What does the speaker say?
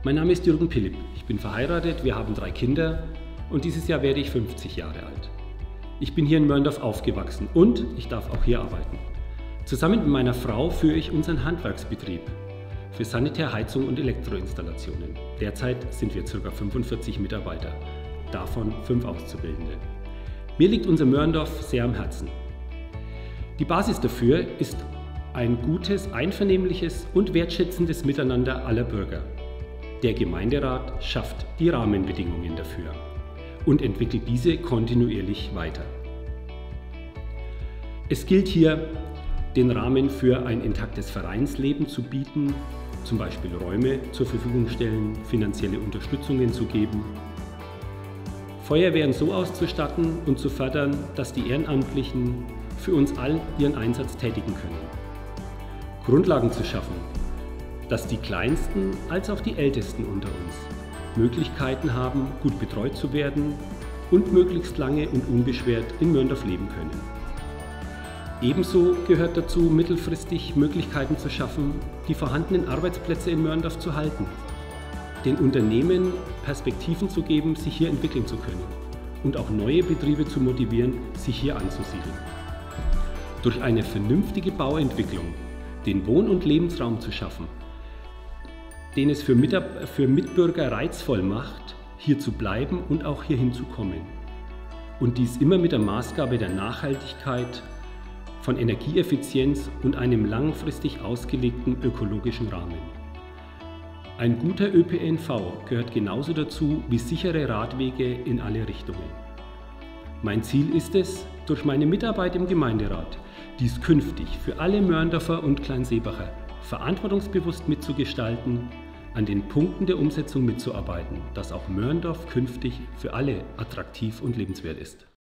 Mein Name ist Jürgen Pilipp. Ich bin verheiratet, wir haben 3 Kinder und dieses Jahr werde ich 50 Jahre alt. Ich bin hier in Mörndorf aufgewachsen und ich darf auch hier arbeiten. Zusammen mit meiner Frau führe ich unseren Handwerksbetrieb für Sanitär-, Heizung und Elektroinstallationen. Derzeit sind wir ca. 45 Mitarbeiter, davon 5 Auszubildende. Mir liegt unser Mörndorf sehr am Herzen. Die Basis dafür ist ein gutes, einvernehmliches und wertschätzendes Miteinander aller Bürger. Der Gemeinderat schafft die Rahmenbedingungen dafür und entwickelt diese kontinuierlich weiter. Es gilt hier, den Rahmen für ein intaktes Vereinsleben zu bieten, zum Beispiel Räume zur Verfügung stellen, finanzielle Unterstützungen zu geben, Feuerwehren so auszustatten und zu fördern, dass die Ehrenamtlichen für uns all ihren Einsatz tätigen können. Grundlagen zu schaffen, dass die Kleinsten als auch die Ältesten unter uns Möglichkeiten haben, gut betreut zu werden und möglichst lange und unbeschwert in Mörndorf leben können. Ebenso gehört dazu, mittelfristig Möglichkeiten zu schaffen, die vorhandenen Arbeitsplätze in Mörndorf zu halten, den Unternehmen Perspektiven zu geben, sich hier entwickeln zu können und auch neue Betriebe zu motivieren, sich hier anzusiedeln. Durch eine vernünftige Bauentwicklung den Wohn- und Lebensraum zu schaffen, den es für Mitbürger reizvoll macht, hier zu bleiben und auch hierhin zu kommen. Und dies immer mit der Maßgabe der Nachhaltigkeit, von Energieeffizienz und einem langfristig ausgelegten ökologischen Rahmen. Ein guter ÖPNV gehört genauso dazu wie sichere Radwege in alle Richtungen. Mein Ziel ist es, durch meine Mitarbeit im Gemeinderat dies künftig für alle Mörndorfer und Kleinseebacher verantwortungsbewusst mitzugestalten, an den Punkten der Umsetzung mitzuarbeiten, dass auch Mörndorf künftig für alle attraktiv und lebenswert ist.